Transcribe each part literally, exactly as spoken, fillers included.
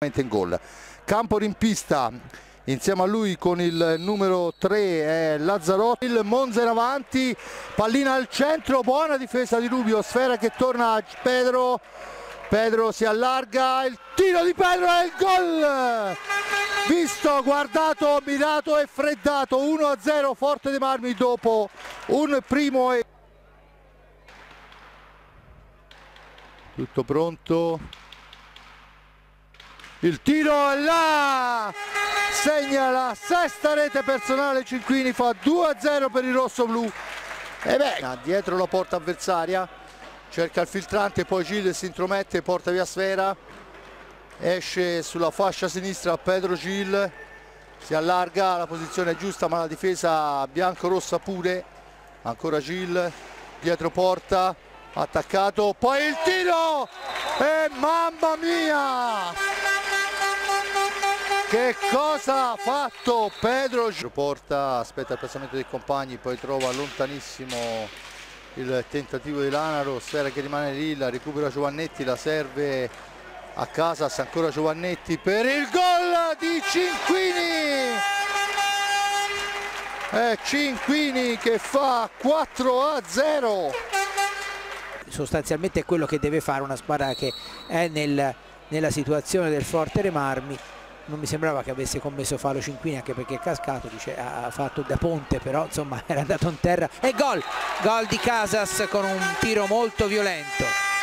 in gol. Campo rimpista, insieme a lui con il numero tre è Lazzarotti, il Monza in avanti, pallina al centro, buona difesa di Rubio, sfera che torna a Pedro, Pedro si allarga, il tiro di Pedro e il gol! Visto, guardato, mirato e freddato, uno a zero Forte dei Marmi dopo un primo e... Tutto pronto, il tiro è là, segna la sesta rete personale Cinquini, fa due a zero per il rossoblu. E beh, dietro la porta avversaria, cerca il filtrante, poi Gil si intromette, porta via sfera, esce sulla fascia sinistra Pedro Gil, si allarga, la posizione è giusta ma la difesa bianco-rossa pure, ancora Gil, dietro porta, attaccato, poi il tiro e mamma mia! Che cosa ha fatto Pedro? Porta, aspetta il passamento dei compagni, poi trova lontanissimo il tentativo di Lanaro, sfera che rimane lì, la recupera Giovannetti, la serve a Casas, ancora Giovannetti per il gol di Cinquini! È Cinquini che fa quattro a zero. Sostanzialmente è quello che deve fare una squadra che è nel, nella situazione del Forte dei Marmi. Non mi sembrava che avesse commesso fallo Cinquini, anche perché è cascato, dice, ha fatto da ponte, però insomma era andato in terra. E gol! Gol di Casas con un tiro molto violento.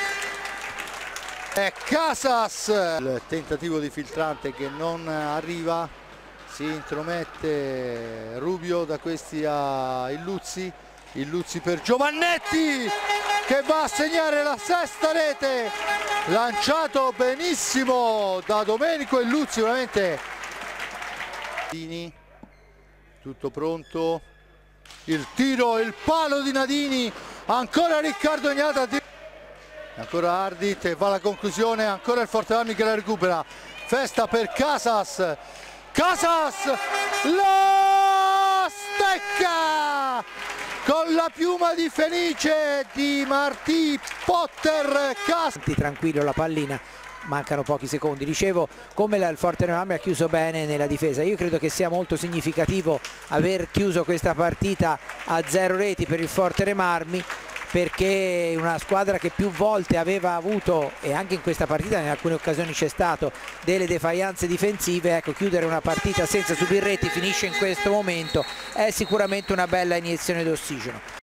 È Casas! Il tentativo di filtrante che non arriva, si intromette Rubio, da questi a Illuzzi, Illuzzi per Giovannetti che va a segnare la sesta rete, lanciato benissimo da Domenico Illuzzi, veramente. Tutto pronto, il tiro, il palo di Nadini, ancora Riccardo Ignata, ancora Ardit e va alla conclusione, ancora il Forte Marmi che la recupera, festa per Casas, Casas la stecca! Con la piuma di Fenice di Martì Potter Casas. Tranquillo la pallina, mancano pochi secondi. Dicevo come il Forte dei Marmi ha chiuso bene nella difesa. Io credo che sia molto significativo aver chiuso questa partita a zero reti per il Forte dei Marmi, perché una squadra che più volte aveva avuto, e anche in questa partita in alcune occasioni c'è stato, delle defaianze difensive, ecco, chiudere una partita senza subire reti, finisce in questo momento, è sicuramente una bella iniezione d'ossigeno.